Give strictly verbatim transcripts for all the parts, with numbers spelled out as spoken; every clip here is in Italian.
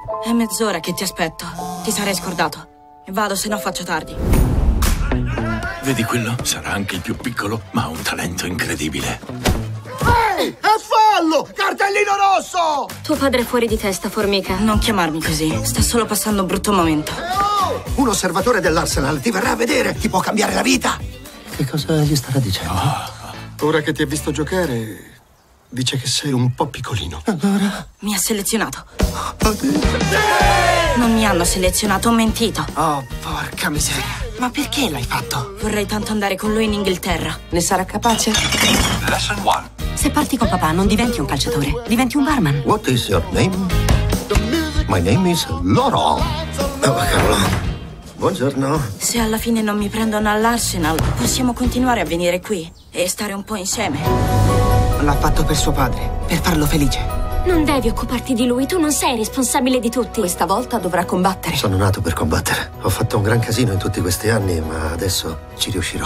È mezz'ora che ti aspetto. Ti sarei scordato. Vado, se no faccio tardi. Vedi quello? Sarà anche il più piccolo, ma ha un talento incredibile. Ehi! È fallo! Cartellino rosso! Tuo padre è fuori di testa, formica. Non chiamarmi così. Sta solo passando un brutto momento. Eh, oh! Un osservatore dell'Arsenal ti verrà a vedere. Ti può cambiare la vita. Che cosa gli starà dicendo? Oh. Ora che ti ha visto giocare, dice che sei un po' piccolino. Allora? Mi ha selezionato. Non mi hanno selezionato, ho mentito. Oh, porca miseria. Ma perché l'hai fatto? Vorrei tanto andare con lui in Inghilterra. Ne sarà capace? Lesson one. Se parti con papà non diventi un calciatore, diventi un barman. What is your name? My name is Laurent. Oh, cavolo. Buongiorno. Se alla fine non mi prendono all'Arsenal, possiamo continuare a venire qui e stare un po' insieme. L'ha fatto per suo padre, per farlo felice. Non devi occuparti di lui, tu non sei responsabile di tutti. Questa volta dovrà combattere. Sono nato per combattere. Ho fatto un gran casino in tutti questi anni, ma adesso ci riuscirò.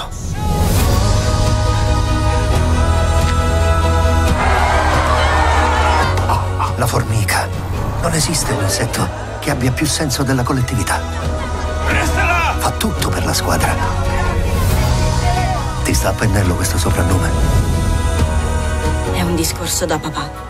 La formica. Non esiste un insetto che abbia più senso della collettività. Resta Fa tutto per la squadra. Ti sta a pennello questo soprannome? È un discorso da papà.